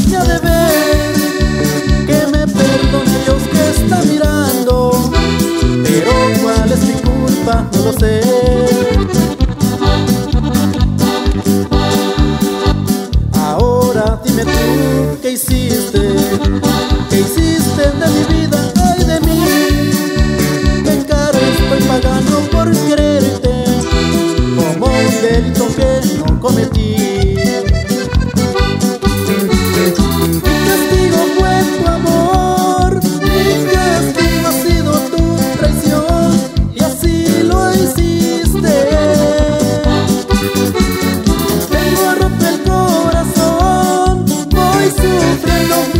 me ha de ver, que me perdone Dios que está mirando, pero cuál es mi culpa no lo sé. Ahora dime tú, ¿qué hiciste? ¿Qué hiciste de mi vida? Ay de mí, qué caro estoy pagando por quererte, como un delito que no cometí. Mi castigo fue tu amor, mi castigo ha sido tu traición, y así lo hiciste. Tengo roto el corazón, voy sufriendo.